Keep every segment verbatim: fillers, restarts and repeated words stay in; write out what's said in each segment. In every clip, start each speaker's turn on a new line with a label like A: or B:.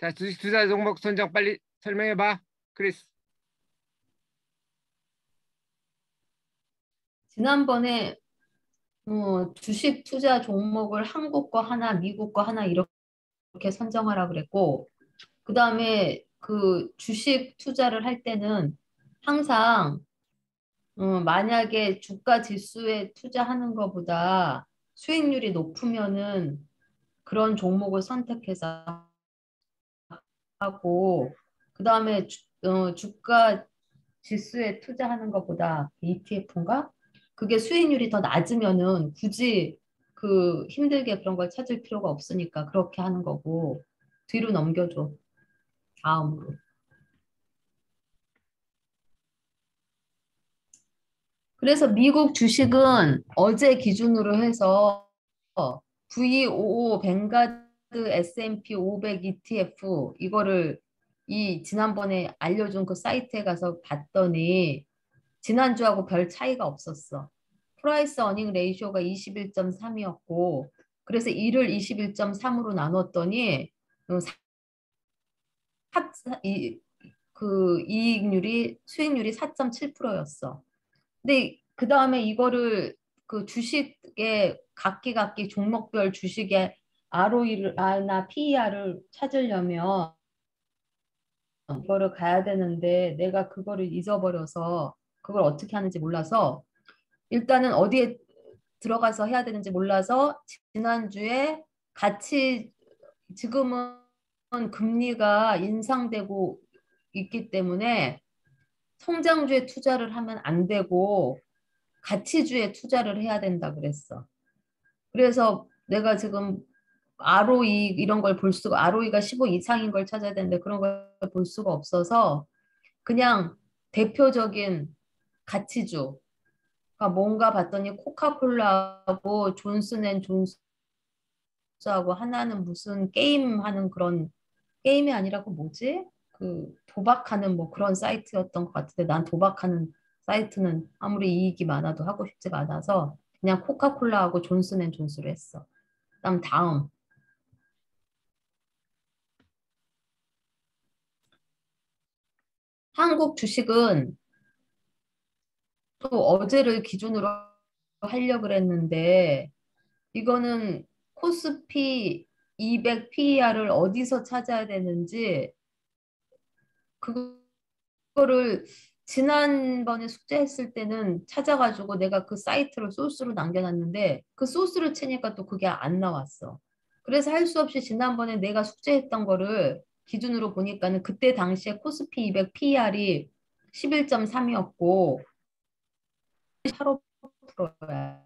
A: 자, 주식 투자 종목 선정 빨리 설명해봐, 크리스.
B: 지난번에 어, 주식 투자 종목을 한국 거 하나, 미국 거 하나 이렇게 선정하라 그랬고, 그 다음에 그 주식 투자를 할 때는 항상 어, 만약에 주가 지수에 투자하는 것보다 수익률이 높으면은 그런 종목을 선택해서 하고, 그 다음에 주, 어, 주가 지수에 투자하는 것보다 이티에프인가? 그게 수익률이 더 낮으면은 굳이 그 힘들게 그런 걸 찾을 필요가 없으니까 그렇게 하는 거고, 뒤로 넘겨줘. 다음으로. 그래서 미국 주식은 어제 기준으로 해서 브이 오십오 뱅가드 에스앤피 오백 이티에프 이거를 이 지난번에 알려준 그 사이트에 가서 봤더니 지난주하고 별 차이가 없었어. 프라이스 어닝 레이쇼가 이십일 점 삼이었고 그래서 이를 이십일 점 삼으로 나눴더니 이, 그 이익률이 수익률이 사 점 칠 퍼센트였어. 근데 그 다음에 이거를 그 주식의 각기 각기 종목별 주식의 알오이나 피이알을 찾으려면 이거를 가야 되는데 내가 그거를 잊어버려서 그걸 어떻게 하는지 몰라서 일단은 어디에 들어가서 해야 되는지 몰라서 지난주에 같이 지금은 금리가 인상되고 있기 때문에 성장주에 투자를 하면 안 되고 가치주에 투자를 해야 된다 그랬어. 그래서 내가 지금 알오이 이런 걸 볼 수가 알오이가 십오 이상인 걸 찾아야 되는데 그런 걸 볼 수가 없어서 그냥 대표적인 가치주 그러니까 뭔가 봤더니 코카콜라하고 존슨앤존슨하고 하나는 무슨 게임 하는 그런 게임이 아니라 그 뭐지? 그 도박하는 뭐 그런 사이트였던 것 같은데 난 도박하는 사이트는 아무리 이익이 많아도 하고 싶지가 않아서 그냥 코카콜라하고 존슨앤존슨을 했어. 그다음 다음 한국 주식은 또 어제를 기준으로 하려고 그랬는데 이거는 코스피 이백 피이알을 어디서 찾아야 되는지 그거를 지난번에 숙제했을 때는 찾아가지고 내가 그 사이트를 소스로 남겨놨는데 그 소스를 치니까 또 그게 안 나왔어. 그래서 할 수 없이 지난번에 내가 숙제했던 거를 기준으로 보니까는 그때 당시에 코스피 이백 피이알이 십일 점 삼이었고 팔십오 퍼센트야.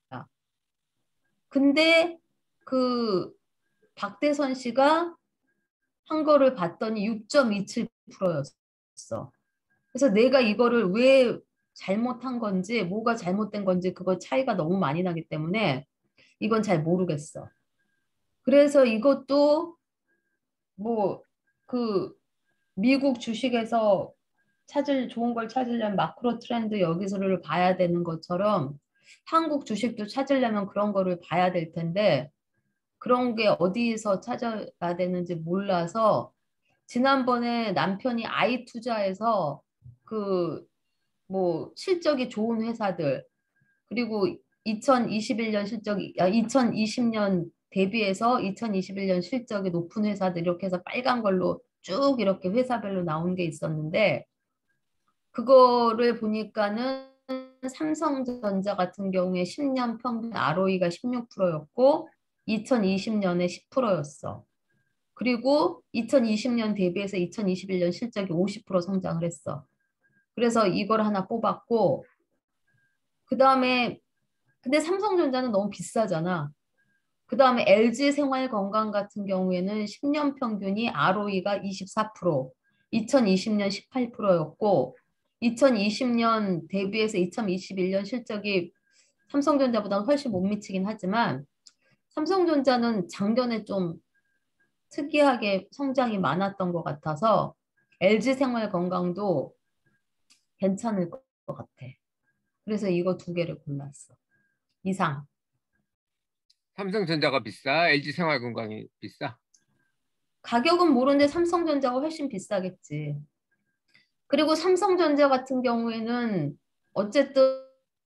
B: 근데 그 박대선 씨가 한 거를 봤더니 육 점 이칠 퍼센트였어. 그래서 내가 이거를 왜 잘못한 건지, 뭐가 잘못된 건지 그거 차이가 너무 많이 나기 때문에 이건 잘 모르겠어. 그래서 이것도 뭐 그 미국 주식에서 찾을 좋은 걸 찾으려면 마크로 트렌드 여기서를 봐야 되는 것처럼 한국 주식도 찾으려면 그런 거를 봐야 될 텐데 그런 게 어디서 찾아야 되는지 몰라서 지난번에 남편이 아이 투자해서 그 뭐 실적이 좋은 회사들 그리고 이천이십일 년 실적이 아, 이천이십 년 대비해서 이천이십일 년 실적이 높은 회사들 이렇게 해서 빨간 걸로 쭉 이렇게 회사별로 나온 게 있었는데 그거를 보니까는 삼성전자 같은 경우에 십 년 평균 알오이가 십육 퍼센트였고 이천이십 년에 십 퍼센트였어. 그리고 이천이십 년 대비해서 이천이십일 년 실적이 오십 퍼센트 성장을 했어. 그래서 이걸 하나 뽑았고 그 다음에 근데 삼성전자는 너무 비싸잖아. 그 다음에 엘지생활건강 같은 경우에는 십 년 평균이 알오이가 이십사 퍼센트, 이천이십 년 십팔 퍼센트였고 이천이십 년 대비해서 이천이십일 년 실적이 삼성전자보다는 훨씬 못 미치긴 하지만 삼성전자는 작년에 좀 특이하게 성장이 많았던 것 같아서 엘지생활건강도 괜찮을 것 같아. 그래서 이거 두 개를 골랐어. 이상.
A: 삼성전자가 비싸? 엘지생활건강이 비싸?
B: 가격은 모르는데 삼성전자가 훨씬 비싸겠지. 그리고 삼성전자 같은 경우에는 어쨌든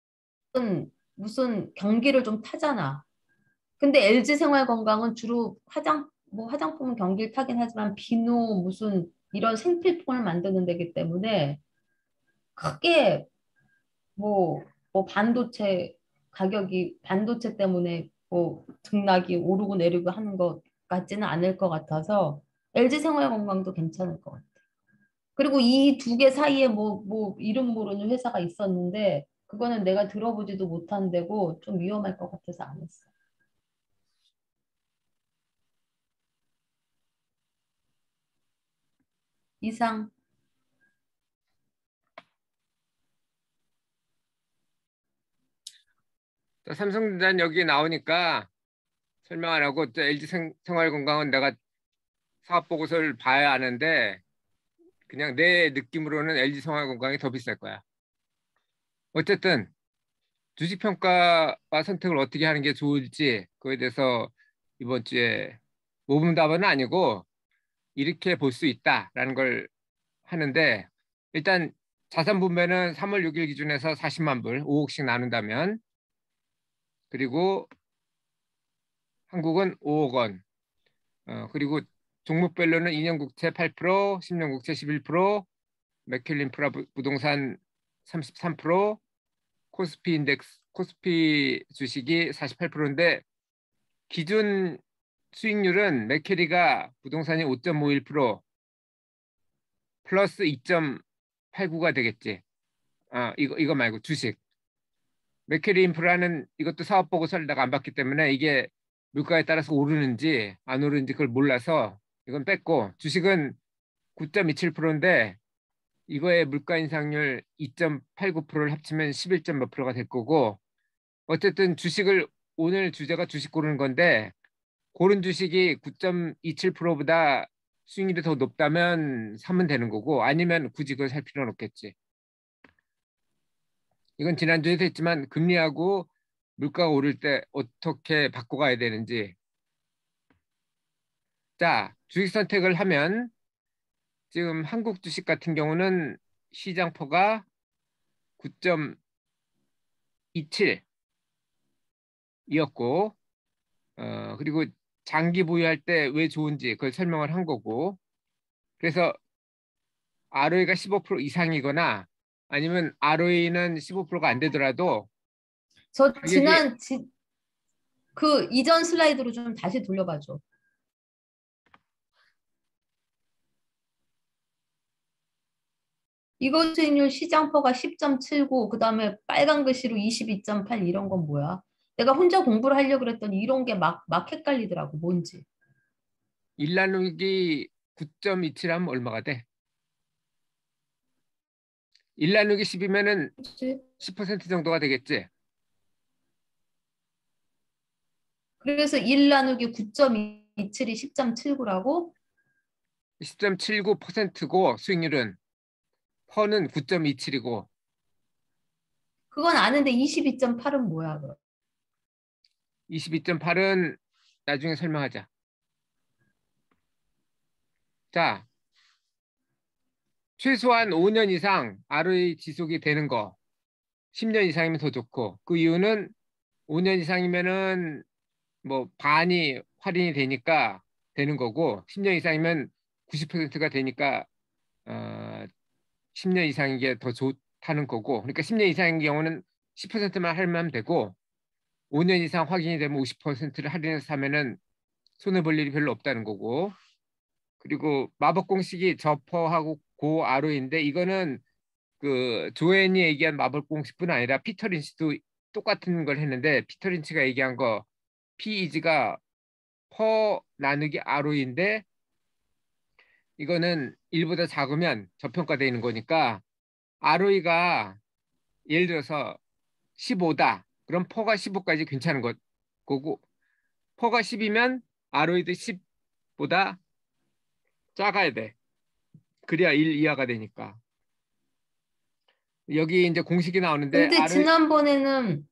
B: 무슨 경기를 좀 타잖아. 근데 엘지생활건강은 주로 화장 뭐 화장품 경기를 타긴 하지만 비누 무슨 이런 생필품을 만드는 데기 때문에 크게 뭐, 뭐 반도체 가격이 반도체 때문에 뭐 등락이 오르고 내리고 하는 것 같지는 않을 것 같아서 엘지생활건강도 괜찮을 것 같아. 그리고 이 두 개 사이에 뭐, 뭐 이름 모르는 회사가 있었는데 그거는 내가 들어보지도 못한 데고 좀 위험할 것 같아서 안 했어. 이상.
A: 또 삼성전자는 여기 나오니까 설명 안 하고 또 엘지 생, 생활건강은 내가 사업 보고서를 봐야 하는데 그냥 내 느낌으로는 엘지 생활건강이 더 비쌀 거야. 어쨌든 주식평가와 선택을 어떻게 하는 게 좋을지 그거에 대해서 이번 주에 모분답은 아니고 이렇게 볼 수 있다라는 걸 하는데 일단 자산 분배는 삼월 육 일 기준에서 사십만 불, 오억씩 나눈다면 그리고 한국은 오억 원, 어, 그리고 종목별로는 이 년 국채 팔 퍼센트, 십 년 국채 십일 퍼센트, 맥힐 인프라 부- 부동산 삼십삼 퍼센트, 코스피 인덱스, 코스피 주식이 사십팔 퍼센트인데 기준 수익률은 맥캐리가 부동산이 오 점 오일 퍼센트 플러스 이 점 팔구가 되겠지. 아, 이거, 이거 말고 주식. 맥캐리 인프라는 이것도 사업 보고서를 내가 안 봤기 때문에 이게 물가에 따라서 오르는지 안 오르는지 그걸 몰라서 이건 뺐고 주식은 구 점 이칠 퍼센트인데 이거의 물가 인상률 이 점 팔구 퍼센트를 합치면 십일 점 몇 프로가 될 거고 어쨌든 주식을 오늘 주제가 주식 고르는 건데 고른 주식이 구 점 이칠 퍼센트보다 수익률이 더 높다면 사면 되는 거고 아니면 굳이 그걸 살 필요는 없겠지. 이건 지난주에도 했지만 금리하고 물가가 오를 때 어떻게 바꿔가야 되는지. 자, 주식 선택을 하면 지금 한국 주식 같은 경우는 시장포가 구 점 이칠이었고 어, 그리고 장기 보유할 때 왜 좋은지 그걸 설명을 한 거고 그래서 알오이가 십오 퍼센트 이상이거나 아니면 알오이는 십오 퍼센트가 안 되더라도
B: 저
A: 가격이
B: 지난 지, 그 이전 슬라이드로 좀 다시 돌려봐줘. 이거 수익률 시장퍼가 십 점 칠구, 그 다음에 빨간 글씨로 이십이 점 팔 이런 건 뭐야? 내가 혼자 공부를 하려고 그랬더니 이런 게 막, 막 헷갈리더라고. 뭔지.
A: 일 나누기 구 점 이칠하면 얼마가 돼? 일 나누기 십이면은
B: 그치?
A: 십 퍼센트 정도가 되겠지?
B: 그래서 일 나누기 구 점 이칠이 십 점 칠구라고?
A: 십 점 칠구 퍼센트고 수익률은 퍼는 구 점 이칠이고
B: 그건 아는데 이십이 점 팔은 뭐야, 그럼?
A: 이십이 점 팔은 나중에 설명하자. 자, 최소한 오 년 이상 알오이 지속이 되는 거 십 년 이상이면 더 좋고 그 이유는 오 년 이상이면은 뭐 반이 할인이 되니까 되는 거고 십 년 이상이면 구십 퍼센트가 되니까 어, 십 년 이상인 게 더 좋다는 거고 그러니까 십 년 이상인 경우는 십 퍼센트만 할인하면 되고 오 년 이상 확인이 되면 오십 퍼센트를 할인해서 사면은 손해 볼 일이 별로 없다는 거고 그리고 마법 공식이 저퍼하고 고 아로인데 이거는 그 조앤이 얘기한 마법 공식뿐 아니라 피터 린치도 똑같은 걸 했는데 피터 린치가 얘기한 거 P 이즈가 퍼 나누기 R오인데 이거는 일보다 작으면 저평가되어 있는 거니까 R오이가 예를 들어서 십오다. 그럼 퍼가 십오까지 괜찮은 것 거고 퍼가 십이면 R오이도 십보다 작아야 돼. 그래야 일 이하가 되니까. 여기 이제 공식이 나오는데
B: 근데
A: R오이
B: 지난번에는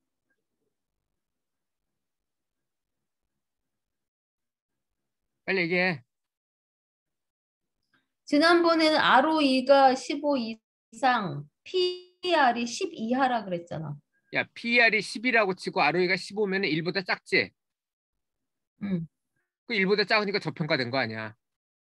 A: 빨리 얘기해.
B: 지난번에는 알오이가 십오 이상, 피이알이 십 이하라 그랬잖아.
A: 야, 피이알이 십이라고 치고 알오이가 십오면 일보다 작지?
B: 응,
A: 그 일보다 작으니까 저평가된 거 아니야.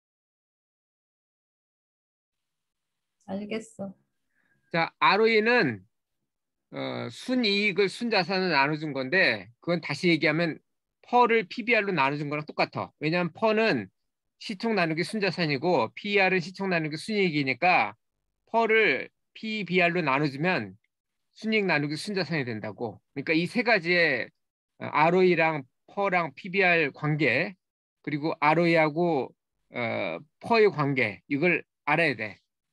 B: 알겠어.
A: 자, 알오이는 어, 순이익을 순자산을 나눠준 건데 그건 다시 얘기하면 퍼를 피비알로 나눠준 거랑 똑같아. 왜냐하면 퍼는 시총 나누기 순자산이고 피이알은 시총 나누기 순이익이니까 퍼를 피비알로 나눠주면 순이익 나누기 순자산이 된다고. 그러니까 이 세 가지의 알오이랑 퍼랑 피비알 관계 그리고 알오이하고 어, 퍼의 관계 이걸 알아야 돼.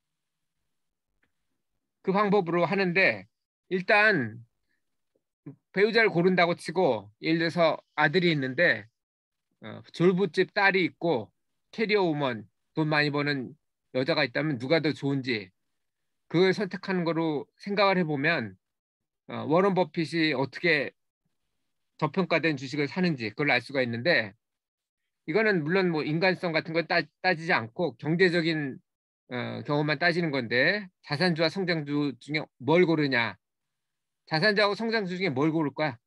A: 그 방법으로 하는데 일단 배우자를 고른다고 치고 예를 들어서 아들이 있는데 어, 졸부집 딸이 있고 캐리어 우먼 돈 많이 버는 여자가 있다면 누가 더 좋은지 그걸 선택하는 거로 생각을 해보면 어, 워런 버핏이 어떻게 저평가된 주식을 사는지 그걸 알 수가 있는데 이거는 물론 뭐 인간성 같은 걸 따, 따지지 않고 경제적인 어, 경험만 따지는 건데 자산주와 성장주 중에 뭘 고르냐 자산주하고 성장주 중에 뭘 고를 거야?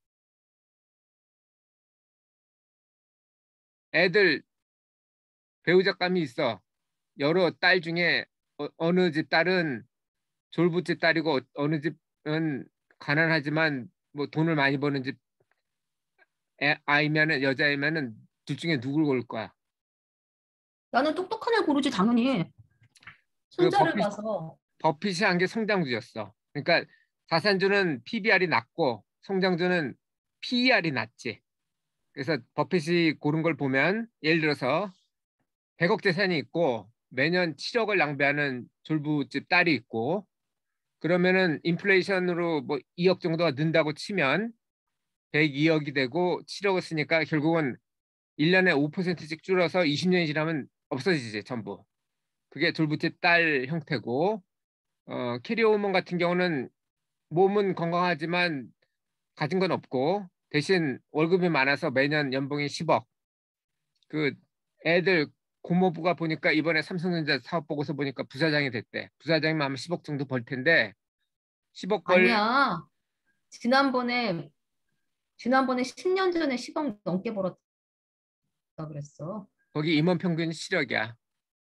A: 애들 배우자감이 있어. 여러 딸 중에 어, 느집 딸은 졸부집 딸이고 어- 어느 집은 가난하지만 뭐 돈을 많이 버는 집 애, 아이면은 여자이면은 둘 중에 누굴 고를 거야?
B: 나는 똑똑한 애 고르지, 당연히.
A: 그
B: 손자를
A: 버핏
B: 봐서.
A: 버핏이 한 게 성장주였어. 그러니까 자산주는 피비알이 낮고 성장주는 피이알이 낮지. 그래서 버핏이 고른 걸 보면 예를 들어서 백억 재산이 있고 매년 칠억을 낭비하는 졸부집 딸이 있고 그러면은 인플레이션으로 뭐 이억 정도가 는다고 치면 백이억이 되고 칠억을 쓰니까 결국은 일 년에 오 퍼센트씩 줄어서 이십 년이 지나면 없어지지 전부. 그게 졸부집 딸 형태고 어, 캐리어우먼 같은 경우는 몸은 건강하지만 가진 건 없고 대신 월급이 많아서 매년 연봉이 십억. 그 애들 고모부가 보니까 이번에 삼성전자 사업 보고서 보니까 부사장이 됐대. 부사장이면 아마 십억 정도 벌 텐데 십억 벌
B: 아니야. 지난번에, 지난번에 십 년 전에 십억 넘게 벌었다 그랬어.
A: 거기 임원 평균 실력이야.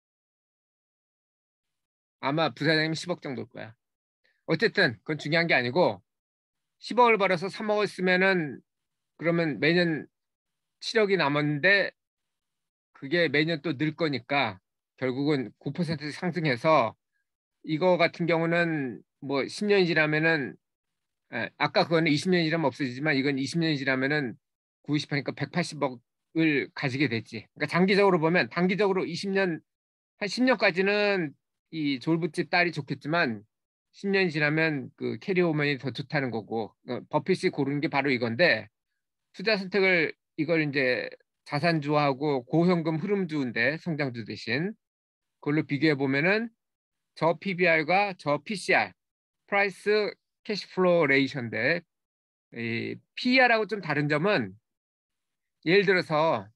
A: 아마 부사장님 십억 정도일 거야. 어쨌든 그건 중요한 게 아니고 십억을 벌어서 삼억을 쓰면은 그러면 매년 칠억이 남았는데 그게 매년 또 늘 거니까 결국은 구 퍼센트 상승해서 이거 같은 경우는 뭐 십 년이 지나면은 에, 아까 그거는 이십 년이 지나면 없어지지만 이건 이십 년이 지나면은 구십하니까 백팔십억을 가지게 됐지. 그러니까 장기적으로 보면 단기적으로 이십 년 한 십 년까지는 이 졸부집 딸이 좋겠지만 십 년이 지나면 그 캐리어우먼이 더 좋다는 거고 어, 버핏이 고르는 게 바로 이건데 투자 선택을 이걸 이제 자산주하고 고현금 흐름주인데 성장주 대신 그걸로 비교해 보면은 저 피비알과 저 피씨알 프라이스 캐시플로우 레이션인데 이 피이알하고 좀 다른 점은 예를 들어서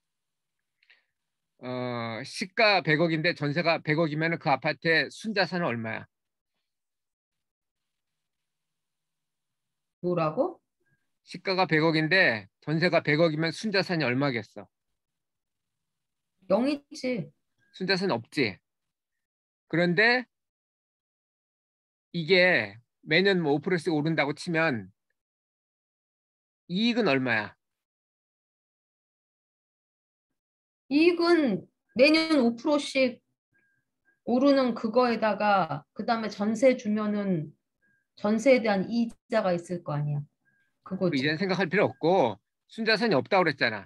A: 어, 시가 백억인데 전세가 백억이면 그 아파트의 순자산은 얼마야?
B: 뭐라고?
A: 시가가 백억인데 전세가 백억이면 순자산이 얼마겠어?
B: 영이지.
A: 순자산 없지. 그런데 이게 매년 뭐 오 퍼센트씩 오른다고 치면 이익은 얼마야?
B: 이익은 매년 오 퍼센트씩 오르는 그거에다가 그다음에 전세 주면은 전세에 대한 이자가 있을 거 아니야. 그거지.
A: 이제는 생각할 필요 없고 순자산이 없다고 그랬잖아.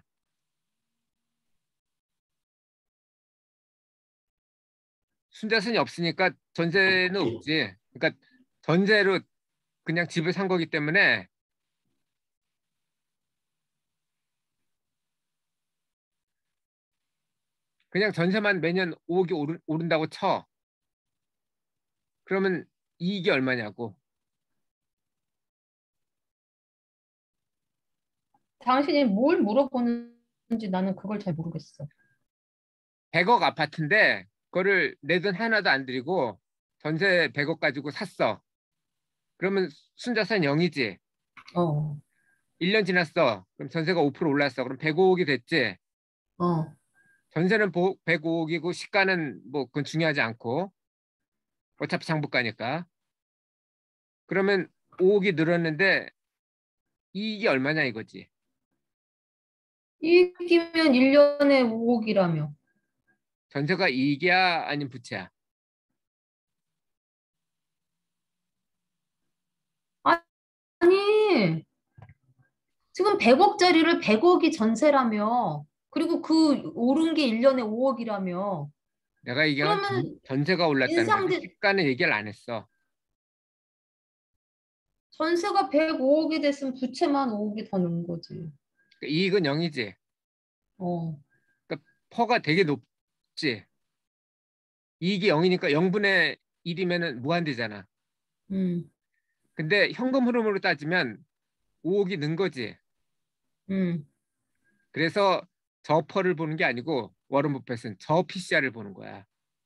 A: 순자산이 없으니까 전세는 없지. 그러니까 전세로 그냥 집을 산 거기 때문에 그냥 전세만 매년 오억이 오른, 오른다고 쳐. 그러면 이익이 얼마냐고.
B: 당신이 뭘 물어보는지 나는 그걸 잘 모르겠어.
A: 백억 아파트인데 그거를 내 돈 하나도 안 들이고 전세 백억 가지고 샀어. 그러면 순자산 영이지.
B: 어,
A: 일 년 지났어. 그럼 전세가 오 퍼센트 올랐어. 그럼 백오억이 됐지.
B: 어.
A: 전세는 백오억이고 시가는 뭐 그건 중요하지 않고 어차피 장부가니까. 그러면 오억이 늘었는데 이익이 얼마냐 이거지.
B: 이익이면 일 년에 오억이라며.
A: 전세가 이익이야 아니면 부채야?
B: 아니, 지금 백억짜리를 백억이 전세라며. 그리고 그 오른 게 일 년에 오억이라며.
A: 내가 얘기한 건 전,
B: 그러면
A: 전세가 올랐다는 거지.
B: 인상된
A: 시가는 얘기를 안 했어.
B: 전세가 백오억이 됐으면 부채만 오억이 더 는 거지.
A: 그러니까 이익은 영이지.
B: 어,
A: 그러니까 퍼가 되게 높지. 이익이 영이니까 영분의 일이면은 무한대잖아.
B: 음,
A: 근데 현금 흐름으로 따지면 오억이 는 거지.
B: 음.
A: 그래서 저 퍼를 보는 게 아니고 워런 버핏은 저 피씨알을 보는 거야.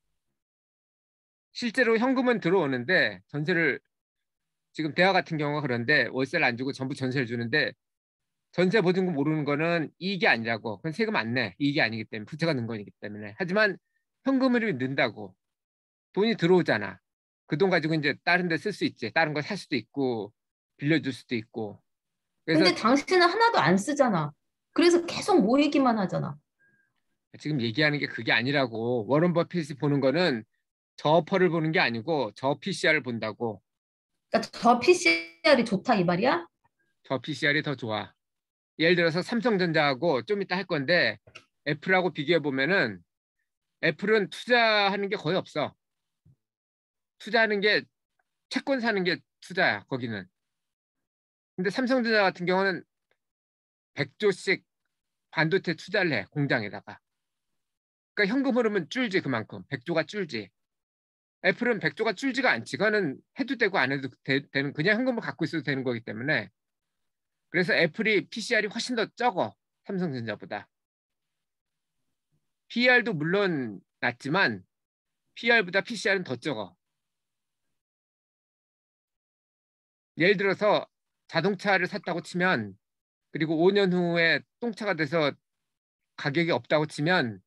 A: 실제로 현금은 들어오는데 전세를 지금 대화 같은 경우가 그런데 월세를 안 주고 전부 전세를 주는데 전세 보증금 오르는 거는 이익이 아니라고. 그건 세금 안 내. 이익이 아니기 때문에 부채가 는 거기 때문에. 하지만 현금 흐름이 는다고. 돈이 들어오잖아. 그 돈 가지고 이제 다른 데 쓸 수 있지. 다른 거 살 수도 있고 빌려줄 수도 있고. 그래서
B: 근데 당신은 하나도 안 쓰잖아. 그래서 계속 모이기만 하잖아.
A: 지금 얘기하는 게 그게 아니라고. 워런 버핏이 보는 거는 저 퍼를 보는 게 아니고 저 피씨알을 본다고.
B: 그러니까 저 피씨알이 좋다 이 말이야?
A: 저 피씨알이 더 좋아. 예를 들어서 삼성전자하고 좀 이따 할 건데 애플하고 비교해 보면은 애플은 투자하는 게 거의 없어. 투자하는 게 채권 사는 게 투자야, 거기는. 근데 삼성전자 같은 경우는 백조씩 반도체 투자를 해, 공장에다가. 그러니까 현금 흐름은 줄지, 그만큼. 백조가 줄지. 애플은 백조가 줄지가 않지. 그거는 해도 되고 안 해도 되, 는 그냥 현금을 갖고 있어도 되는 거기 때문에. 그래서 애플이 피씨알이 훨씬 더 적어, 삼성전자보다. 피이알도 물론 낮지만 피이알보다 피씨알은 더 적어. 예를 들어서 자동차를 샀다고 치면 그리고 오 년 후에 똥차가 돼서 가격이 없다고 치면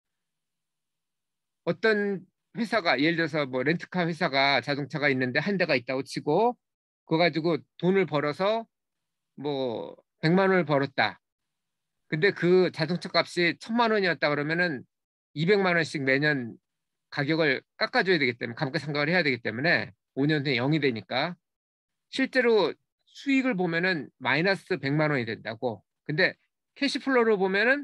A: 어떤 회사가 예를 들어서 뭐 렌트카 회사가 자동차가 있는데 한 대가 있다고 치고 그거 가지고 돈을 벌어서 뭐 백만 원을 벌었다. 근데 그 자동차 값이 천만 원이었다 그러면은 이백만 원씩 매년 가격을 깎아줘야 되기 때문에 감가상각을 해야 되기 때문에 오 년 후에 영이 되니까 실제로 수익을 보면은 마이너스 백만 원이 된다고. 근데 캐시플로우로 보면은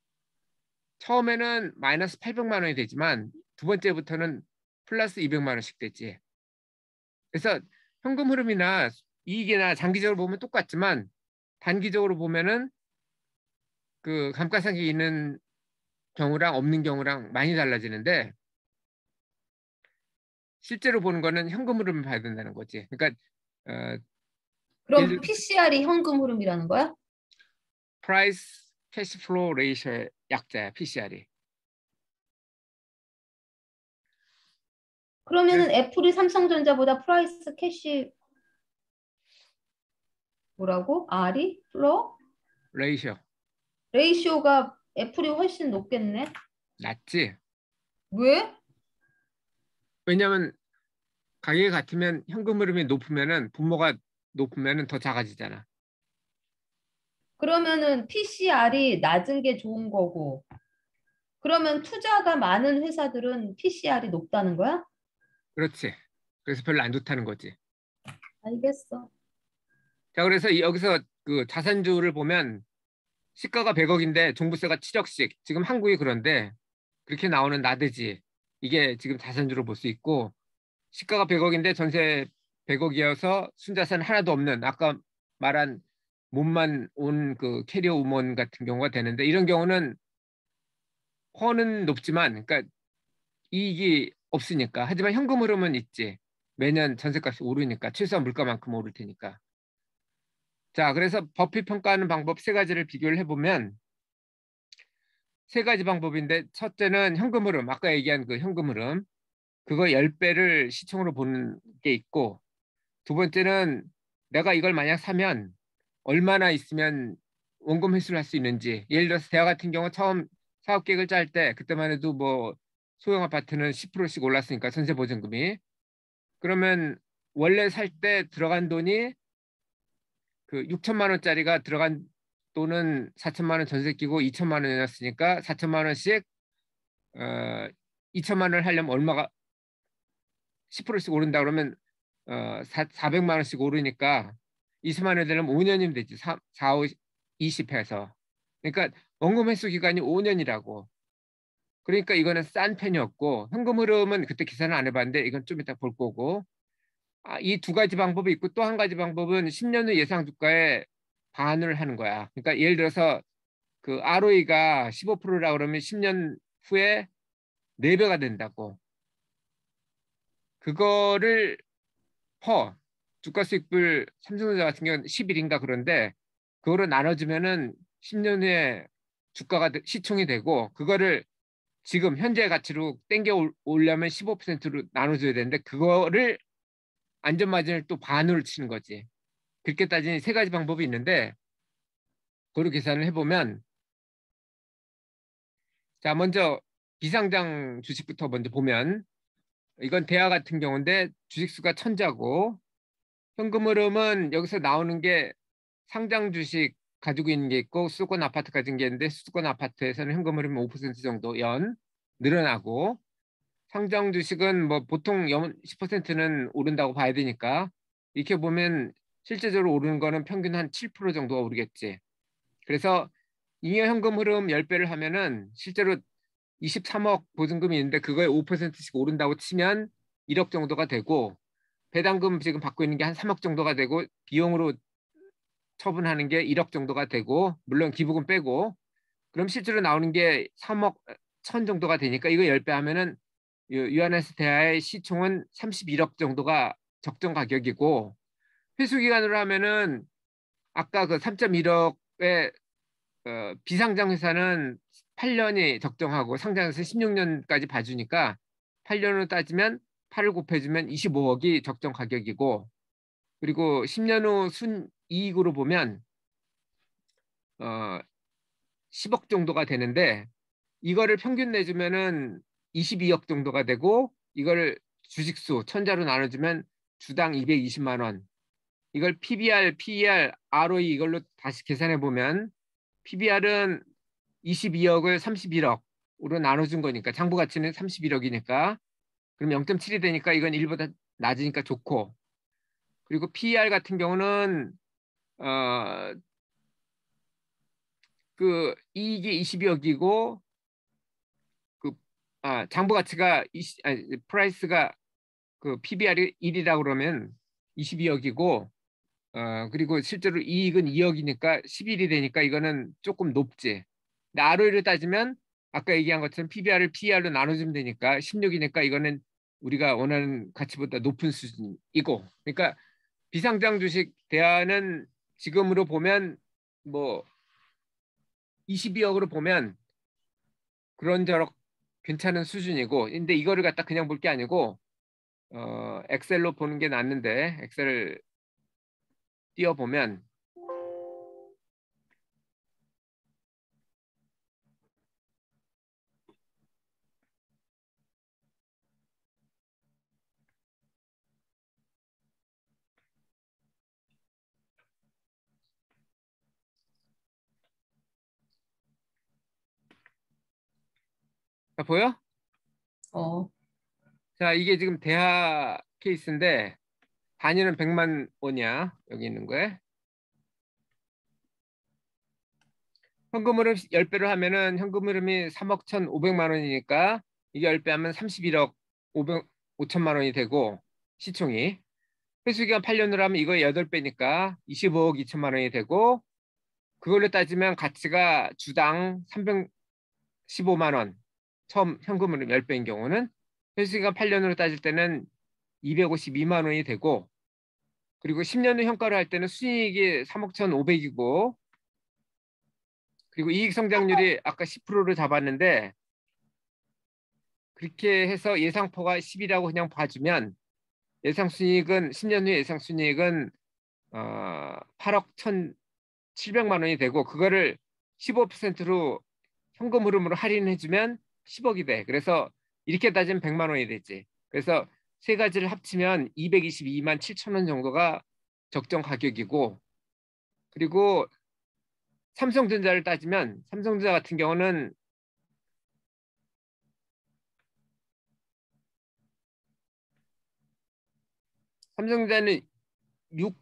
A: 처음에는 마이너스 팔백만 원이 되지만 두 번째부터는 플러스 이백만 원씩 되지. 그래서 현금 흐름이나 이익이나 장기적으로 보면 똑같지만 단기적으로 보면은 그 감가상각이 있는 경우랑 없는 경우랑 많이 달라지는데 실제로 보는 거는 현금 흐름을 봐야 된다는 거지. 그러니까 어, 예를
B: 그럼
A: 들어
B: 피씨알이 현금 흐름이라는 거야?
A: price cash flow ratio의 약자야, 피씨알이.
B: 그러면은 애플이 삼성전자보다 프라이스 캐시 뭐라고? R이? 플로?
A: 레이셔
B: 레이시오가 애플이 훨씬 높겠네?
A: 낮지?
B: 왜?
A: 왜냐면 가격이 같으면 현금 흐름이 높으면은 분모가 높으면은 더 작아지잖아.
B: 그러면은 피씨알이 낮은 게 좋은 거고, 그러면 투자가 많은 회사들은 피씨알이 높다는 거야?
A: 그렇지. 그래서 별로 안 좋다는 거지.
B: 알겠어.
A: 자, 그래서 이- 여기서 그 자산주를 보면 시가가 백억인데 종부세가 칠억씩. 지금 한국이 그런데 그렇게 나오는 나대지. 이게 지금 자산주로 볼 수 있고 시가가 백억인데 전세 백억이어서 순자산 하나도 없는 아까 말한 몸만 온 그 캐리어 우먼 같은 경우가 되는데 이런 경우는 허는 높지만 그러니까 이익이 없으니까. 하지만 현금 흐름은 있지. 매년 전세값이 오르니까 최소한 물가만큼 오를 테니까. 자, 그래서 버핏 평가하는 방법 세 가지를 비교를 해보면 세 가지 방법인데 첫째는 현금 흐름, 아까 얘기한 그 현금 흐름, 그거 십 배를 시총으로 보는 게 있고, 두 번째는 내가 이걸 만약 사면 얼마나 있으면 원금 회수를 할 수 있는지. 예를 들어서 대화 같은 경우 처음 사업 계획을 짤 때 그때만 해도 뭐 소형 아파트는 십 퍼센트씩 올랐으니까 전세 보증금이. 그러면 원래 살 때 들어간 돈이 그 육천만 원짜리가 들어간 돈은 사천만 원 전세 끼고 이천만 원이었으니까 사천만 원씩 어 이천만 원을 하려면 얼마가 십 퍼센트씩 오른다 그러면 어 사백만 원씩 오르니까 이십만 원 되려면 오 년이면 되지. 사, 오, 이십 해서. 그러니까 원금 회수 기간이 오 년이라고. 그러니까 이거는 싼 편이었고, 현금 흐름은 그때 계산을 안 해봤는데 이건 좀 이따 볼 거고. 아, 이 두 가지 방법이 있고 또 한 가지 방법은 십 년 후 예상 주가에 반을 하는 거야. 그러니까 예를 들어서 그 알오이가 십오 퍼센트라 그러면 십 년 후에 네 배가 된다고. 그거를 퍼 주가 수익률 삼성전자 같은 경우는 십일인가 그런데 그거를 나눠주면은 십 년 후에 주가가 시총이 되고, 그거를 지금 현재 가치로 땡겨 올려면 십오 퍼센트로 나눠줘야 되는데 그거를 안전마진을 또 반으로 치는 거지. 그렇게 따지니 세 가지 방법이 있는데 그걸 계산을 해보면, 자 먼저 비상장 주식부터 먼저 보면, 이건 대화 같은 경우인데 주식수가 천자고, 현금 흐름은 여기서 나오는 게 상장 주식 가지고 있는 게 있고 수도권 아파트 가진 게 있는데, 수도권 아파트에서는 현금 흐름이 오 퍼센트 정도 연 늘어나고, 상장 주식은 뭐 보통 십 퍼센트는 오른다고 봐야 되니까 이렇게 보면 실제적으로 오르는 거는 평균 한 칠 퍼센트 정도가 오르겠지. 그래서 잉여 현금 흐름 십 배를 하면은 실제로 이십삼억 보증금이 있는데 그거에 오 퍼센트씩 오른다고 치면 일억 정도가 되고, 배당금 지금 받고 있는 게 한 삼억 정도가 되고, 비용으로 처분하는 게 일억 정도가 되고, 물론 기부금 빼고, 그럼 실제로 나오는 게 삼억 천 정도가 되니까 이거 십 배 하면은 유한에스 대하의 시총은 삼십일억 정도가 적정 가격이고, 회수 기간으로 하면은 아까 그 삼 점 일억의 어, 비상장 회사는 팔 년이 적정하고 상장에서 십육 년까지 봐주니까 팔 년으로 따지면 팔을 곱해주면 이십오억이 적정 가격이고, 그리고 십 년 후 순이익으로 보면 어, 십억 정도가 되는데, 이거를 평균 내주면은 이십이억 정도가 되고, 이걸 주식수 천자로 나눠주면 주당 이백이십만 원. 이걸 피비알, 피이알, 알오이 이걸로 다시 계산해 보면 피비알은 이십이억을 삼십일억으로 나눠준 거니까, 장부 가치는 삼십일억이니까 그럼 영 점 칠이 되니까 이건 일보다 낮으니까 좋고, 그리고 피이알 같은 경우는 어, 그 이익이 이십이억이고 그 아, 장부 가치가 이십, 아니, 프라이스가 그 피비알이 일이라고 그러면 이십이억이고, 어, 그리고 실제로 이익은 이억이니까 십일이 되니까 이거는 조금 높지. 근데 알오이를 따지면 아까 얘기한 것처럼 피비알을 피이알로 나눠주면 되니까 십육이니까 이거는 우리가 원하는 가치보다 높은 수준이고, 그러니까 비상장 주식 대하는 지금으로 보면 뭐 이십이억으로 보면 그런저런 괜찮은 수준이고, 근데 이거를 갖다 그냥 볼 게 아니고 어, 엑셀로 보는 게 낫는데, 엑셀을 띄워보면 자, 보여?
B: 어,
A: 자, 이게 지금 대하 케이스인데 단위는 백만 원이야. 여기 있는 거에. 현금 흐름 십 배를 하면은 현금 흐름이 삼억 천오백만 원이니까 이게 십 배 하면 삼십일억 오천만 원이 되고, 시총이. 회수기간 팔 년으로 하면 이거 여덟 배니까 이십오억 이천만 원이 되고, 그걸로 따지면 가치가 주당 삼백십오만 원. 처음 현금 흐름 십 배인 경우는 회수기간 팔 년으로 따질 때는 이백오십이만 원이 되고, 그리고 십 년 후 현가를 할 때는 순이익이 삼억 천오백이고, 그리고 이익 성장률이 아까 십 퍼센트를 잡았는데 그렇게 해서 예상포가 십이라고 그냥 봐주면 예상 순이익은 십 년 후 예상 순이익은 어, 팔억 천칠백만 원이 되고 그거를 십오 퍼센트로 현금 흐름으로 할인해주면 십억이 돼. 그래서 이렇게 따지면 백만 원이 되지. 그래서 세 가지를 합치면 이백이십이만 칠천 원 정도가 적정 가격이고 그리고 삼성전자를 따지면 삼성전자 같은 경우는 삼성전자는 육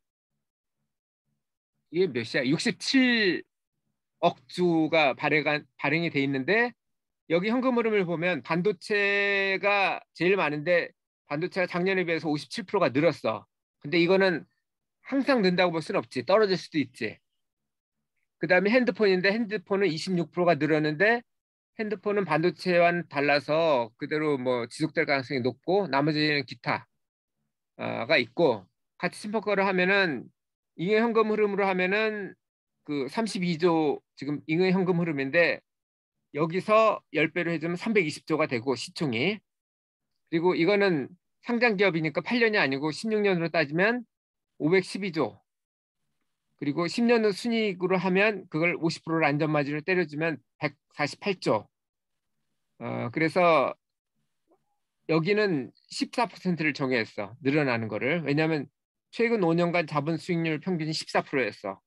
A: 이게 몇이야? 육십칠억 주가 발행, 발행이 돼 있는데 여기 현금 흐름을 보면 반도체가 제일 많은데 반도체가 작년에 비해서 오십칠 퍼센트가 늘었어. 근데 이거는 항상 는다고 볼 수는 없지. 떨어질 수도 있지. 그 다음에 핸드폰인데 핸드폰은 이십육 퍼센트가 늘었는데 핸드폰은 반도체와는 달라서 그대로 뭐 지속될 가능성이 높고 나머지는 기타가 있고 같이 심포커를 하면은 잉여 현금 흐름으로 하면은 그 삼십이 조 지금 잉여 현금 흐름인데 여기서 십 배로 해주면 삼백이십 조가 되고 시총이 그리고 이거는 상장 기업이니까 팔 년이 아니고 십육 년으로 따지면 오백십이 조 그리고 십 년 후 순이익으로 하면 그걸 오십 퍼센트를 안전마진으로 때려주면 백사십팔 조 어, 그래서 여기는 십사 퍼센트를 정했어. 늘어나는 거를. 왜냐하면 최근 오 년간 자본 수익률 평균이 십사 퍼센트였어.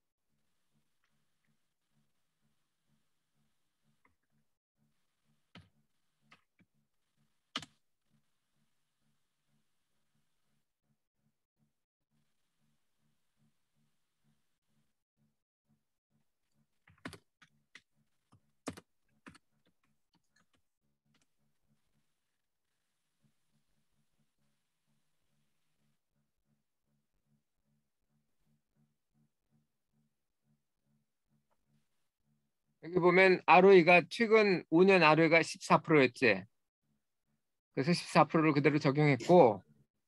A: 여기 보면 알오이가 최근 오 년 알오이가 십사 퍼센트였지. 그래서 십사 퍼센트를 그대로 적용했고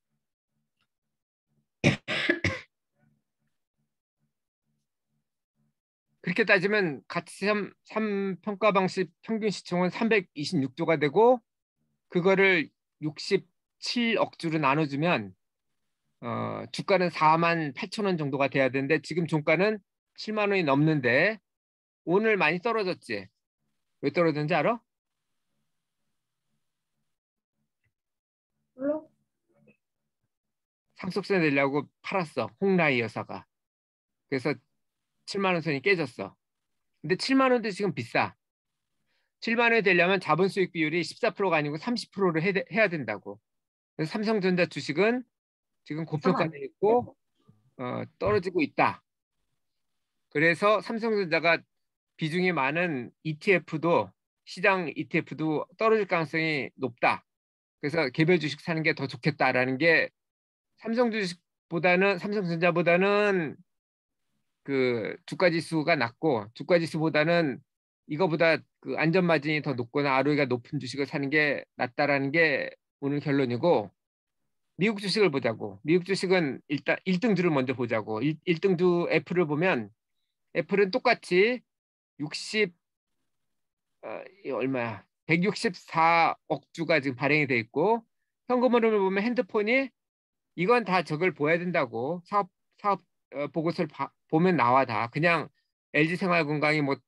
A: 그렇게 따지면 가치 삼 평가 방식 평균 시총은 삼백이십육 조가 되고 그거를 육십칠억 주로 나눠주면 어, 주가는 사만 팔천 원 정도가 돼야 되는데 지금 종가는 칠만 원이 넘는데 오늘 많이 떨어졌지. 왜 떨어졌는지 알아?
B: 물론
A: 상속세 내려고 팔았어. 홍라이 여사가. 그래서 칠만 원 선이 깨졌어. 근데 칠만 원도 지금 비싸. 칠만 원이 되려면 자본 수익 비율이 십사 퍼센트가 아니고 삼십 퍼센트를 해, 해야 된다고. 그래서 삼성전자 주식은 지금
B: 하면 안
A: 고평가돼
B: 돼.
A: 있고 어, 떨어지고 있다. 그래서 삼성전자가 비중이 많은 이티에프도 시장 이티에프도 떨어질 가능성이 높다. 그래서 개별 주식 사는 게 더 좋겠다라는 게 삼성 주식보다는 삼성전자보다는 그 주가 지수가 낮고 주가 지수보다는 이거보다 그 안전 마진이 더 높거나 알오이가 높은 주식을 사는 게 낫다라는 게 오늘 결론이고 미국 주식을 보자고. 미국 주식은 일단 일 등주를 먼저 보자고. 일 등주 애플을 보면 애플은 똑같이 육십 어, 이 얼마야? 백육십사억 주가 지금 발행이 돼 있고 현금 흐름을 보면 핸드폰이 이건 다 저걸 보야 된다고. 사업 사업 어, 보고서를 봐- 보면 나와 다. 그냥 엘지생활건강이 뭐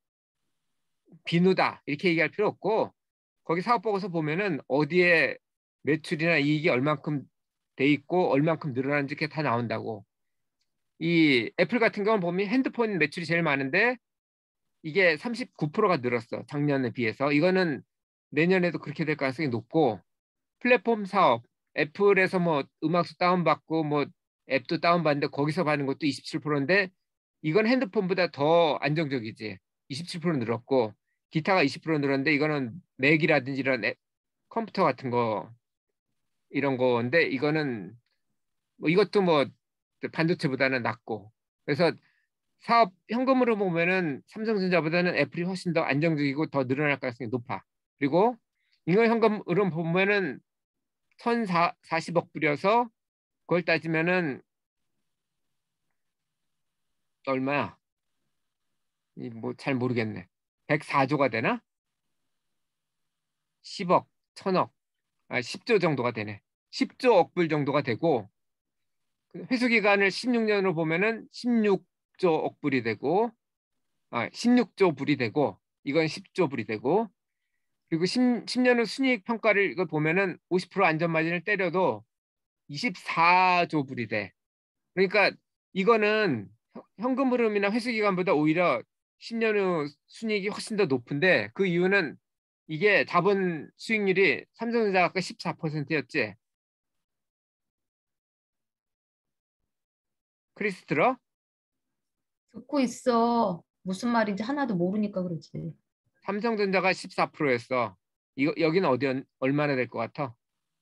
A: 비누다 이렇게 얘기할 필요 없고 거기 사업 보고서 보면은 어디에 매출이나 이익이 얼만큼 돼 있고 얼만큼 늘어나는지 그게 다 나온다고. 이 애플 같은 경우는 보면 핸드폰 매출이 제일 많은데 이게 삼십구 퍼센트가 늘었어. 작년에 비해서. 이거는 내년에도 그렇게 될 가능성이 높고 플랫폼 사업 애플에서 뭐 음악도 다운받고 뭐 앱도 다운받는데 거기서 받는 것도 이십칠 퍼센트인데 이건 핸드폰보다 더 안정적이지. 이십칠 퍼센트 늘었고 기타가 이십 퍼센트 늘었는데 이거는 맥이라든지 이런 앱, 컴퓨터 같은 거 이런 거인데 이거는 뭐 이것도 뭐 반도체보다는 낮고 그래서 사업 현금으로 보면은 삼성전자보다는 애플이 훨씬 더 안정적이고 더 늘어날 가능성이 높아. 그리고 이거 현금으로 보면은 천사십억 불이어서 그걸 따지면은 얼마야? 뭐 잘 모르겠네. 백사조가 되나? 십억, 천억, 아, 십조 정도가 되네. 십조 억불 정도가 되고 회수 기간을 십육 년으로 보면은 십육조 억불이 되고 아, 십육조 불이 되고 이건 십조 불이 되고 그리고 십, 년 후 순이익 평가를 이거 보면은 오십 퍼센트 안전 마진을 때려도 이십사조 불이 돼. 그러니까 이거는 현금 흐름이나 회수 기간보다 오히려 십 년 후 순이익이 훨씬 더 높은데 그 이유는 이게 자본 수익률이 삼성전자가 아까 십사 퍼센트였지. 크리스트러?
B: 듣고 있어. 무슨 말인지 하나도 모르니까 그러지.
A: 삼성전자가 십사 퍼센트였어. 이거 여기는 어디 얼마나 될 것 같아?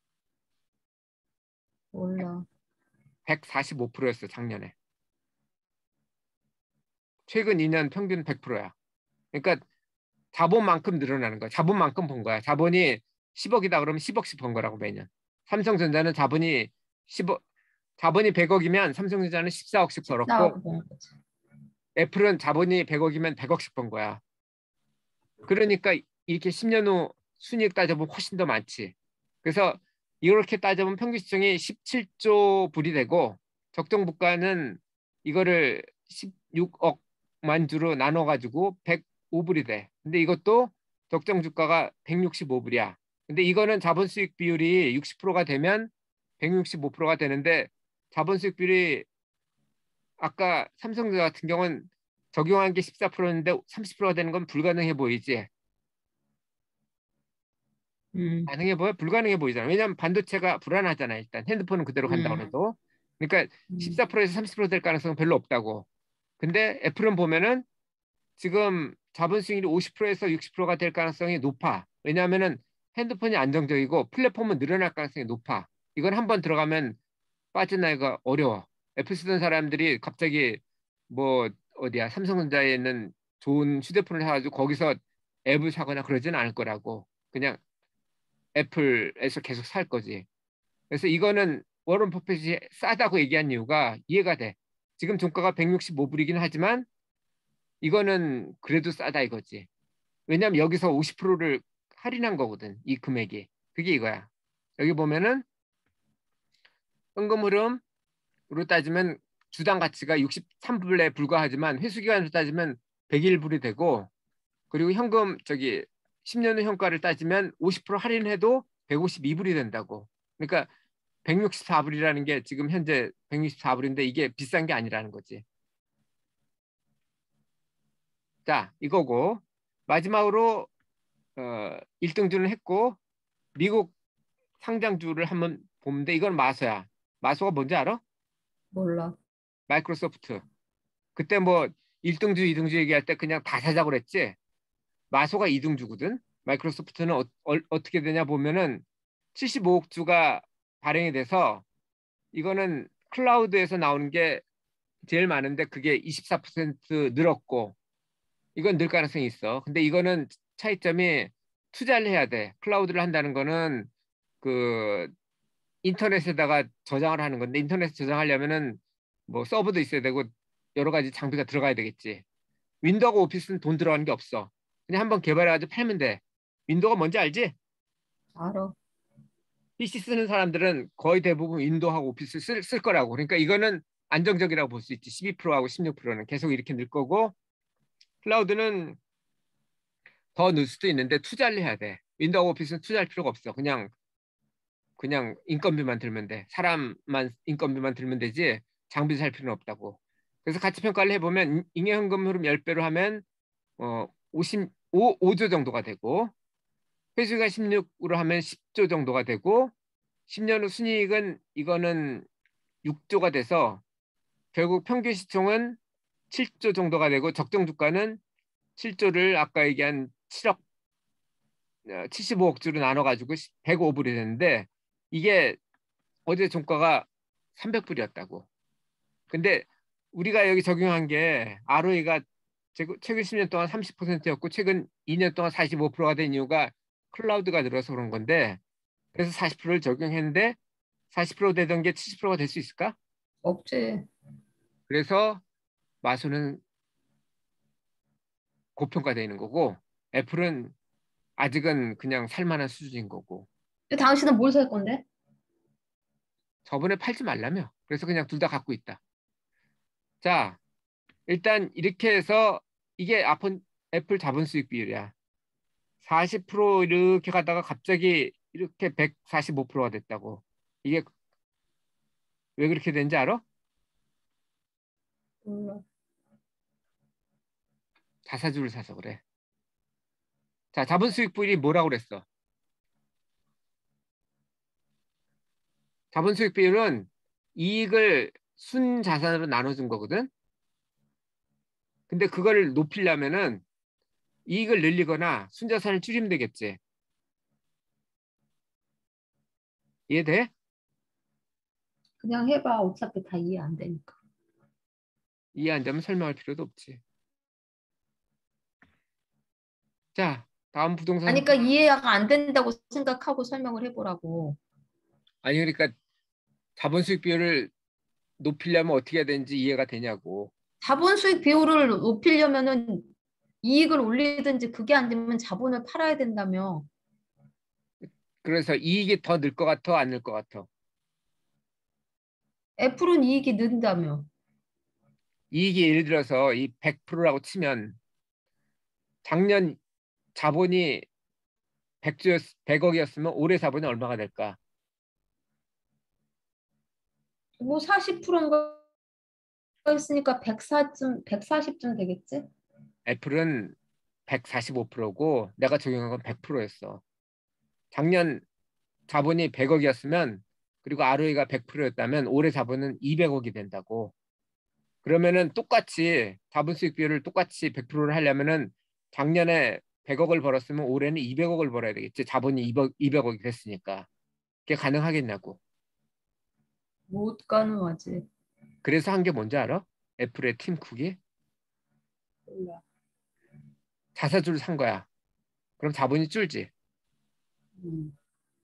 B: 몰라.
A: 백사십오 퍼센트였어 작년에. 최근 이 년 평균 백 퍼센트야. 그러니까 자본만큼 늘어나는 거야. 자본만큼 번 거야. 자본이 십억이다 그러면 십억씩 번 거라고 매년. 삼성전자는 자본이 십억, 자본이 백억이면 삼성전자는 십사억씩 벌었고
B: 십사억 번 거지.
A: 애플은 자본이 백억이면 백억씩 번 거야. 그러니까 이렇게 십 년 후 순이익 따져보면 훨씬 더 많지. 그래서 이렇게 따져보면 평균 시총이 십칠조 불이 되고 적정 부가는 이거를 십육억만 주로 나눠가지고 백오 불이 돼. 근데 이것도 적정 주가가 백육십오 불이야. 근데 이거는 자본 수익 비율이 육십 퍼센트가 되면 백육십오 퍼센트가 되는데 자본 수익 비율이 아까 삼성전자 같은 경우는 적용한 게 십사 퍼센트인데 삼십 퍼센트가 되는 건 불가능해 보이지.
B: 음,
A: 가능해 보여? 불가능해 보이잖아. 왜냐하면 반도체가 불안하잖아. 일단 핸드폰은 그대로 간다고
B: 음,
A: 해도. 그러니까
B: 음,
A: 십사 퍼센트에서 삼십 퍼센트 될 가능성은 별로 없다고. 근데 애플은 보면은 지금 자본 수익률이 오십 퍼센트에서 육십 퍼센트가 될 가능성이 높아. 왜냐하면은 핸드폰이 안정적이고 플랫폼은 늘어날 가능성이 높아. 이건 한번 들어가면 빠져나기가 어려워. 애플 쓰던 사람들이 갑자기 뭐 어디야 삼성전자에 있는 좋은 휴대폰을 사가지고 거기서 앱을 사거나 그러지는 않을 거라고. 그냥 애플에서 계속 살 거지. 그래서 이거는 워런 버핏이 싸다고 얘기한 이유가 이해가 돼. 지금 종가가 백육십오 불이긴 하지만 이거는 그래도 싸다 이거지. 왜냐면 여기서 오십 퍼센트를 할인한 거거든. 이 금액이. 그게 이거야. 여기 보면은 현금 흐름으로 따지면 주당 가치가 육십삼 불에 불과하지만 회수기간으로 따지면 백일 불이 되고 그리고 현금 저기 십 년 후 현가를 따지면 오십 퍼센트 할인해도 백오십이 불이 된다고. 그러니까 백육십사 불이라는 게 지금 현재 백육십사 불인데 이게 비싼 게 아니라는 거지. 자, 이거고 마지막으로 어, 일 등주는 했고 미국 상장주를 한번 보는데 이건 마소야. 마소가 뭔지 알아?
B: 몰라.
A: 마이크로소프트. 그때 뭐 일 등주, 이 등주 얘기할 때 그냥 다 사자고 그랬지. 마소가 이 등주거든. 마이크로소프트는 어, 어, 떻게 되냐 보면은 칠십오억 주가 발행이 돼서 이거는 클라우드에서 나오는 게 제일 많은데 그게 이십사 퍼센트 늘었고 이건 늘 가능성이 있어. 근데 이거는 차이점이 투자를 해야 돼. 클라우드를 한다는 거는 그 인터넷에다가 저장을 하는 건데 인터넷에 저장하려면은 뭐 서버도 있어야 되고 여러 가지 장비가 들어가야 되겠지. 윈도우하고 오피스는 돈 들어가는 게 없어. 그냥 한번 개발해가지고 팔면 돼. 윈도우가 뭔지 알지?
B: 알아.
A: 피씨 쓰는 사람들은 거의 대부분 윈도우하고 오피스 쓸, 쓸 거라고. 그러니까 이거는 안정적이라고 볼 수 있지. 십이 퍼센트하고 십육 퍼센트는 계속 이렇게 늘 거고 클라우드는 더 늘 수도 있는데 투자를 해야 돼. 윈도우 오피스는 투자할 필요가 없어. 그냥 그냥 인건비만 들면 돼. 사람만 인건비만 들면 되지 장비 살 필요는 없다고. 그래서 가치 평가를 해보면 잉여 현금 흐름 십 배로 하면 어 오십오, 오조 정도가 되고 회수가 십육으로 하면 십조 정도가 되고 십 년 후 순이익은 이거는 육조가 돼서 결국 평균 시총은 칠조 정도가 되고 적정 주가는 칠조를 아까 얘기한 칠억 칠십오억 주로 나눠가지고 백오 불이 되는데 이게 어제 종가가 삼백 불이었다고. 근데 우리가 여기 적용한 게 알오이가 최근 십 년 동안 삼십 퍼센트였고 최근 이 년 동안 사십오 퍼센트가 된 이유가 클라우드가 늘어서 그런 건데 그래서 사십 퍼센트를 적용했는데 사십 퍼센트 되던 게 칠십 퍼센트가 될 수 있을까?
B: 없지.
A: 그래서 마소는 고평가되어 있는 거고 애플은 아직은 그냥 살만한 수준인 거고.
B: 근데 당신은 뭘 살 건데?
A: 저번에 팔지 말라며. 그래서 그냥 둘 다 갖고 있다. 자, 일단 이렇게 해서 이게 아픈 애플 자본 수익 비율이야. 사십 퍼센트 이렇게 가다가 갑자기 이렇게 백사십오 퍼센트가 됐다고. 이게 왜 그렇게 된지 알아?
B: 몰라.
A: 자사주를 사서 그래. 자, 자본 수익 비율이 뭐라고 그랬어? 자본 수익 비율은 이익을 순 자산으로 나눠준 거거든. 근데 그걸 높이려면은 이익을 늘리거나 순 자산을 줄이면 되겠지. 이해돼?
B: 그냥 해봐. 어차피 다 이해 안 되니까.
A: 이해 안 되면 설명할 필요도 없지. 자, 다음 부동산
B: 아니,
A: 선택.
B: 그러니까 이해가 안 된다고 생각하고 설명을 해보라고.
A: 아니 그러니까 자본 수익 비율을 높이려면 어떻게 해야 되는지 이해가 되냐고.
B: 자본 수익 비율을 높이려면은 이익을 올리든지 그게 안 되면 자본을 팔아야 된다며.
A: 그래서 이익이 더 늘 것 같아, 안 늘 것 같아?
B: 애플은 이익이 는다며.
A: 이익이 예를 들어서 이 백 퍼센트라고 치면 작년 자본이 백주였, 백억이었으면 올해 자본이 얼마가 될까?
B: 뭐 사십 퍼센트인가 했으니까 백사쯤, 백사십쯤 되겠지?
A: 애플은 백사십오 퍼센트고 내가 적용한 건 백 퍼센트였어. 작년 자본이 백억이었으면 그리고 알오이가 백 퍼센트였다면 올해 자본은 이백억이 된다고. 그러면은 똑같이 자본 수익 비율을 똑같이 백 퍼센트를 하려면은 작년에 백억을 벌었으면 올해는 이백억을 벌어야 되겠지. 자본이 이백, 이백억이 됐으니까. 그게 가능하겠냐고.
B: 못 가능하지.
A: 그래서 한 게 뭔지 알아? 애플의 팀 쿡이
B: 몰라.
A: 자사주를 산 거야. 그럼 자본이 줄지.
B: 음.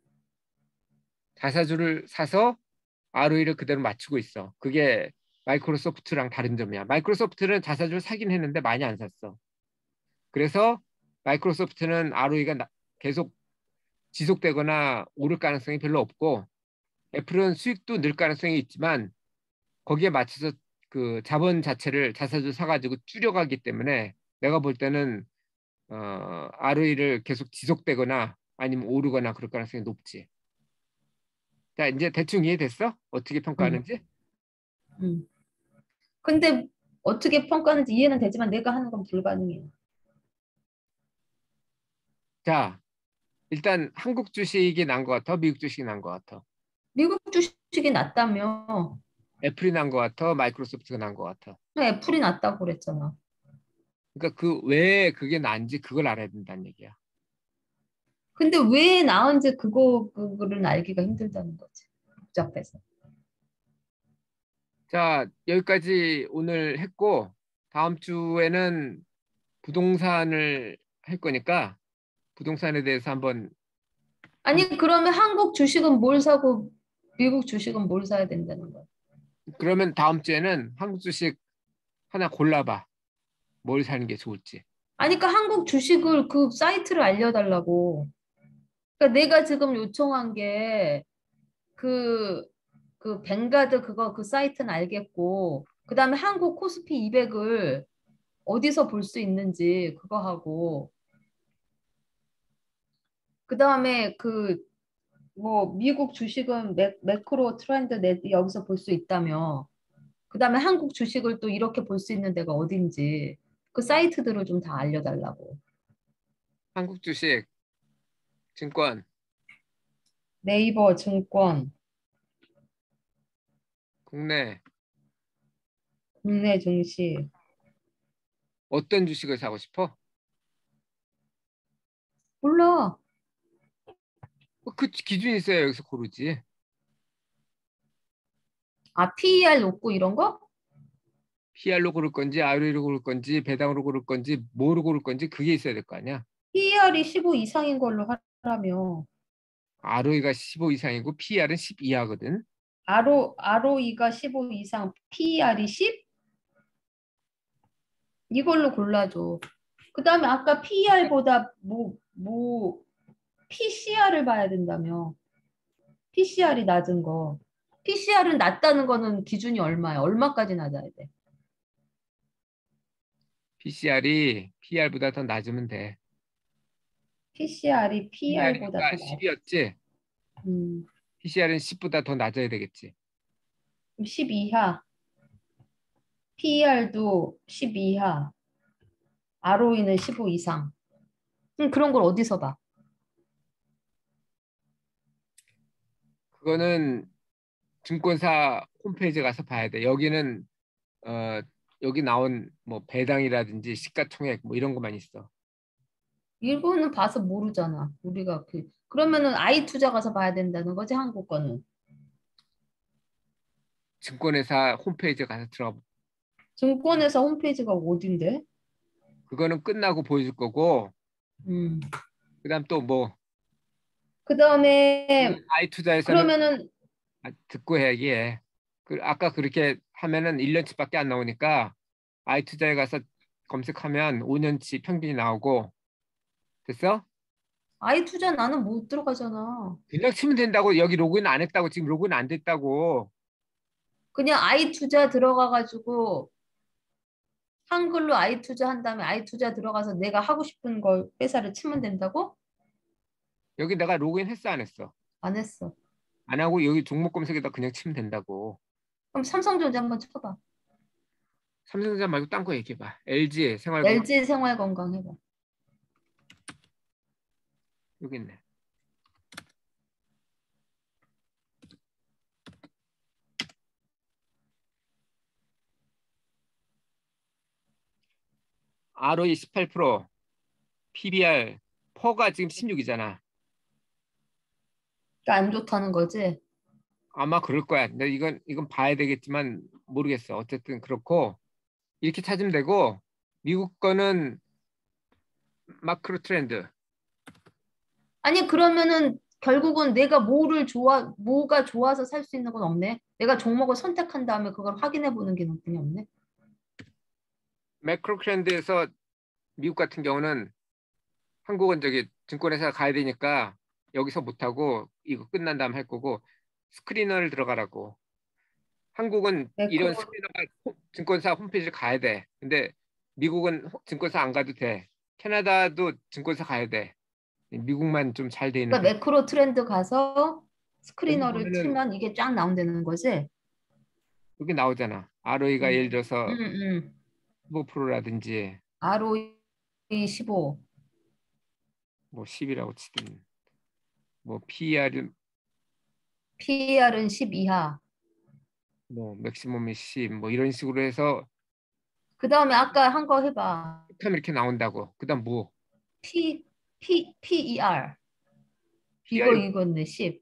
A: 자사주를 사서 알오이를 그대로 맞추고 있어. 그게 마이크로소프트랑 다른 점이야. 마이크로소프트는 자사주를 사긴 했는데 많이 안 샀어. 그래서 마이크로소프트는 알오이가 계속 지속되거나 오를 가능성이 별로 없고 애플은 수익도 늘 가능성이 있지만 거기에 맞춰서 그 자본 자체를 자사주 사가지고 줄여가기 때문에 내가 볼 때는 어, 알오이를 계속 지속되거나 아니면 오르거나 그럴 가능성이 높지. 자, 이제 대충 이해됐어? 어떻게
B: 음.
A: 평가하는지?
B: 음. 근데 어떻게 평가하는지 이해는 되지만 내가 하는 건 불가능해.
A: 자, 일단 한국 주식이 난 것 같아? 미국 주식이 난 것 같아?
B: 미국 주식이 낫다며.
A: 애플이 난 것 같아? 마이크로소프트가 난 것 같아?
B: 애플이 낫다고 그랬잖아.
A: 그러니까 그 왜 그게 난지 그걸 알아야 된다는 얘기야.
B: 근데 왜 나은지 그거, 그거를 알기가 힘들다는 거지. 복잡해서.
A: 자, 여기까지 오늘 했고 다음 주에는 부동산을 할 거니까 부동산에 대해서 한번 한-
B: 아니, 그러면 한국 주식은 뭘 사고 미국 주식은 뭘 사야 된다는 거야.
A: 그러면 다음 주에는 한국 주식 하나 골라봐. 뭘 사는 게 좋을지.
B: 아니, 그러니까 한국 주식을 그 사이트를 알려달라고. 그러니까 내가 지금 요청한 게 그, 그 뱅가드 그거 그 사이트는 알겠고, 그 다음에 한국 코스피 이백을 어디서 볼 수 있는지 그거 하고, 그 다음에 그 뭐 미국 주식은 매, 매크로 트렌드 넷 여기서 볼 수 있다며. 그다음에 한국 주식을 또 이렇게 볼 수 있는 데가 어딘지 그 사이트들을 좀 다 알려달라고.
A: 한국 주식, 증권,
B: 네이버 증권,
A: 국내
B: 국내 증시.
A: 어떤 주식을 사고 싶어?
B: 몰라.
A: 어, 그 기준이 있어야 여기서 고르지.
B: 아, 피이알 높고 이런 거?
A: 피알로 고를 건지, 알오이로 고를 건지, 배당으로 고를 건지, 뭐로 고를 건지 그게 있어야 될 거 아니야.
B: 피이알이 십오 이상인 걸로 하라며.
A: 알오이가 십오 이상이고 피알은 십 이하거든.
B: 아로, 아로이가 십오 이상, 피이알이 십? 이걸로 골라줘. 그다음에 아까 피이알보다 뭐, 뭐 피씨알을 봐야 된다며. 피씨알이 낮은 거. 피씨알은 낮다는 거는 기준이 얼마야? 얼마까지 낮아야 돼?
A: 피씨알이 피이알보다 더 낮으면 돼.
B: 피씨알이 피이알보다
A: 피이알이니까
B: 더 낮.
A: 십이었지?
B: 음,
A: 피씨알은 십보다 더 낮아야 되겠지.
B: 십 이하. 피이알도 십 이하. 알오이는 십오 이상. 음, 그런 걸 어디서 봐?
A: 그거는 증권사 홈페이지 가서 봐야 돼. 여기는 어 여기 나온 뭐 배당이라든지 시가총액 뭐 이런 것만 있어.
B: 일본은 봐서 모르잖아. 우리가 그 그러면은 아이 투자 가서 봐야 된다는 거지 한국 거는.
A: 증권회사 홈페이지 가서 들어.
B: 증권회사 홈페이지가 어딘데?
A: 그거는 끝나고 보여줄 거고.
B: 음.
A: 그다음 또 뭐
B: 그다음에
A: 아이 투자에서는
B: 그러면은
A: 듣고 해야지 해. 그 아까 그렇게 하면은 일 년치밖에 안 나오니까 아이 투자에 가서 검색하면 오 년치 평균이 나오고. 됐어?
B: 아이 투자 나는 못 들어가잖아.
A: 그냥 치면 된다고. 여기 로그인 안 했다고. 지금 로그인 안 됐다고.
B: 그냥 아이 투자 들어가 가지고 한글로 아이 투자 한 다음에 아이 투자 들어가서 내가 하고 싶은 걸 회사를 치면 된다고?
A: 여기 내가 로그인 했어 안 했어?
B: 안 했어.
A: 안 하고 여기 종목 검색에다 그냥 치면 된다고.
B: 그럼 삼성전자 한번 쳐봐.
A: 삼성전자 말고 딴 거 얘기해봐. 엘지 생활건강
B: 엘지 생활건강 해봐.
A: 여기 있네. 알오이 십팔 퍼센트, 피비알 퍼가 지금 십육이잖아.
B: 그러니까 안 좋다는 거지.
A: 아마 그럴 거야. 근데 이건 이건 봐야 되겠지만 모르겠어. 어쨌든 그렇고 이렇게 찾으면 되고. 미국 거는 마크로 트렌드.
B: 아니 그러면은 결국은 내가 뭐를 좋아 뭐가 좋아서 살 수 있는 건 없네. 내가 종목을 선택한 다음에 그걸 확인해 보는 기능이 없네.
A: 매크로 트렌드에서 미국 같은 경우는 한국은 저기 증권회사 가야 되니까 여기서 못하고 이거 끝난 다음 할 거고 스크리너를 들어가라고. 한국은 이런
B: 매크로
A: 스크리너가 호- 증권사 홈페이지를 가야 돼. 근데 미국은 호- 증권사 안 가도 돼. 캐나다도 증권사 가야 돼. 미국만 좀 잘 돼 있는 편.
B: 그러니까 매크로 트렌드 가서
A: 여기
B: 스크리너를
A: 보면은
B: 틀면 이게 쫙 나온다는 거지.
A: 여기 나오잖아. 알오이가 예를
B: 음, 음,
A: 들어서
B: 음.
A: 십오 퍼센트라든지
B: 알오이 십오,
A: 뭐 십이라고 치든 뭐 피이알은
B: 피이알은 십 이하.
A: 뭐 맥시멈이 십 뭐 이런 식으로 해서
B: 그 다음에 아까 한 거 해봐.
A: 하면 이렇게 나온다고. 그다음 뭐
B: P, P, 피이알. 이거
A: 피이알이
B: 이거네 십.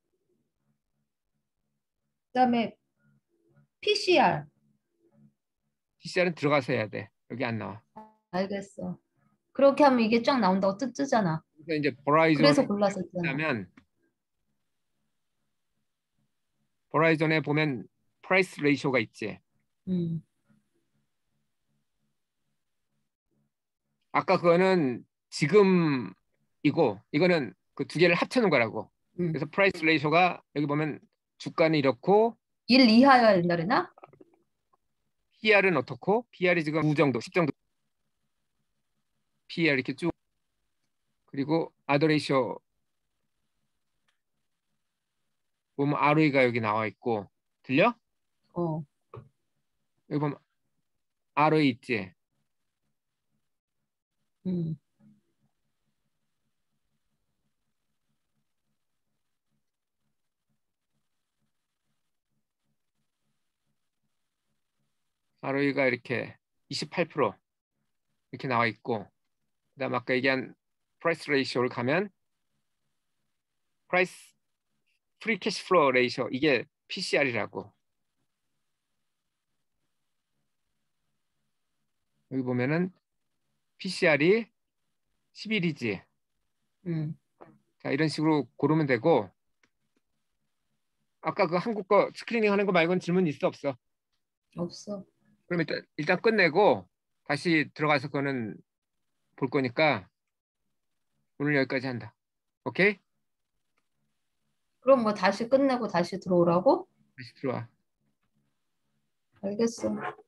B: 그다음에 피씨알.
A: 피씨알은 들어가서 해야 돼. 여기 안 나와.
B: 알겠어. 그렇게 하면 이게 쫙 나온다고 뜨, 뜨잖아.
A: 그래서 이제 버라이존
B: 그래서 골랐었잖아.
A: 하면 버라이존에 보면 프라이스 레이쇼가 있지.
B: 음,
A: 아까 그거는 지금 이고 이거는 그 두 개를 합쳐놓은 거라고.
B: 음.
A: 그래서 프라이스 레이쇼가 여기 보면 주가는 이렇고
B: 일 이하여야 된다 그랬나?
A: 피이알은 어떻고 피이알이 지금 구 정도, 십 정도. 피이알 이렇게 쭉. 그리고 아더 레이쇼 보면 알오이가 여기 나와 있고. 들려?
B: 어.
A: 여기 보면 알오이 있지.
B: 음.
A: 알오이가 이렇게 이십팔 퍼센트 이렇게 나와 있고. 그다음 아까 얘기한 프라이스 레이쇼를 가면 프라이스 프리 캐시 플로우 레이쇼 이게 피씨알이라고. 여기 보면은 피씨알이 십일이지.
B: 음.
A: 자, 이런 식으로 고르면 되고. 아까 그 한국 거 스크리닝 하는 거 말고는 질문 있어 없어?
B: 없어.
A: 그럼 일단 일단 끝내고 다시 들어가서 그거는 볼 거니까 오늘 여기까지 한다. 오케이?
B: 그럼 뭐 다시 끝내고 다시 들어오라고?
A: 다시 들어와.
B: 알겠어.